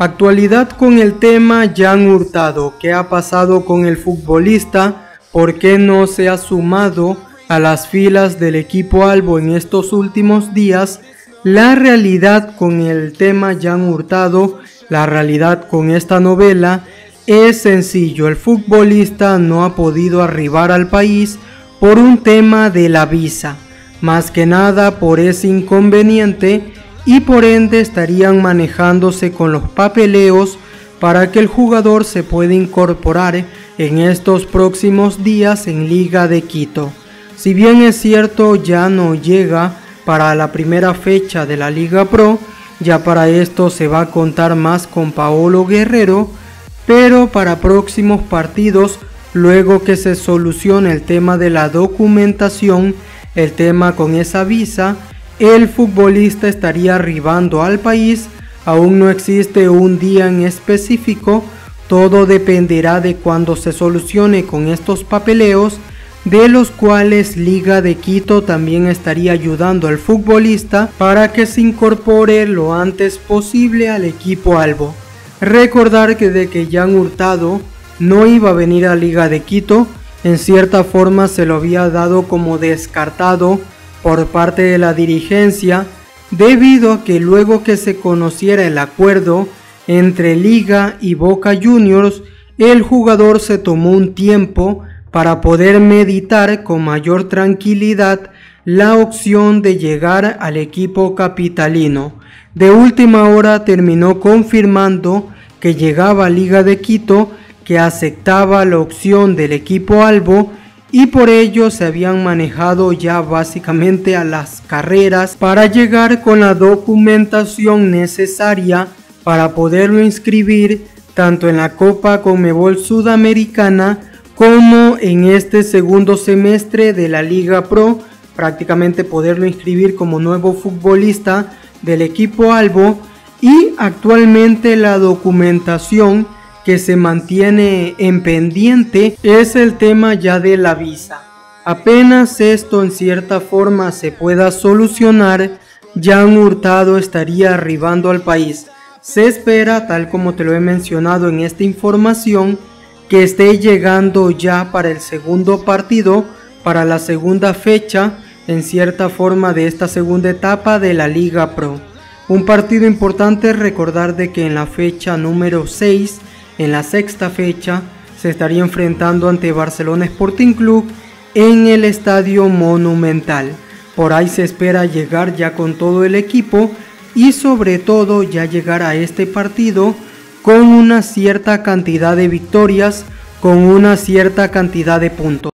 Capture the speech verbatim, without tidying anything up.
Actualidad con el tema Jan Hurtado. ¿Qué ha pasado con el futbolista? ¿Por qué no se ha sumado a las filas del equipo albo en estos últimos días? La realidad con el tema Jan Hurtado, la realidad con esta novela es sencillo. El futbolista no ha podido arribar al país por un tema de la visa, más que nada por ese inconveniente, y por ende estarían manejándose con los papeleos para que el jugador se pueda incorporar en estos próximos días en Liga de Quito. Si bien es cierto, ya no llega para la primera fecha de la Liga Pro, ya para esto se va a contar más con Paolo Guerrero, pero para próximos partidos, luego que se solucione el tema de la documentación, el tema con esa visa, el futbolista estaría arribando al país. Aún no existe un día en específico, todo dependerá de cuando se solucione con estos papeleos, de los cuales Liga de Quito también estaría ayudando al futbolista para que se incorpore lo antes posible al equipo albo. Recordar que de que Jan Hurtado no iba a venir a Liga de Quito, en cierta forma se lo había dado como descartado por parte de la dirigencia, debido a que luego que se conociera el acuerdo entre Liga y Boca Juniors, el jugador se tomó un tiempo para poder meditar con mayor tranquilidad la opción de llegar al equipo capitalino. De última hora terminó confirmando que llegaba a Liga de Quito, que aceptaba la opción del equipo albo, y por ello se habían manejado ya básicamente a las carreras para llegar con la documentación necesaria para poderlo inscribir tanto en la Copa Conmebol Sudamericana como en este segundo semestre de la Liga Pro, prácticamente poderlo inscribir como nuevo futbolista del equipo albo. Y actualmente la documentación que se mantiene en pendiente es el tema ya de la visa. Apenas esto en cierta forma se pueda solucionar, Jan Hurtado estaría arribando al país. Se espera, tal como te lo he mencionado en esta información, que esté llegando ya para el segundo partido, para la segunda fecha en cierta forma de esta segunda etapa de la Liga Pro. Un partido importante, recordar de que en la fecha número seis, en la sexta fecha, se estaría enfrentando ante Barcelona Sporting Club en el Estadio Monumental. Por ahí se espera llegar ya con todo el equipo y sobre todo ya llegar a este partido con una cierta cantidad de victorias, con una cierta cantidad de puntos.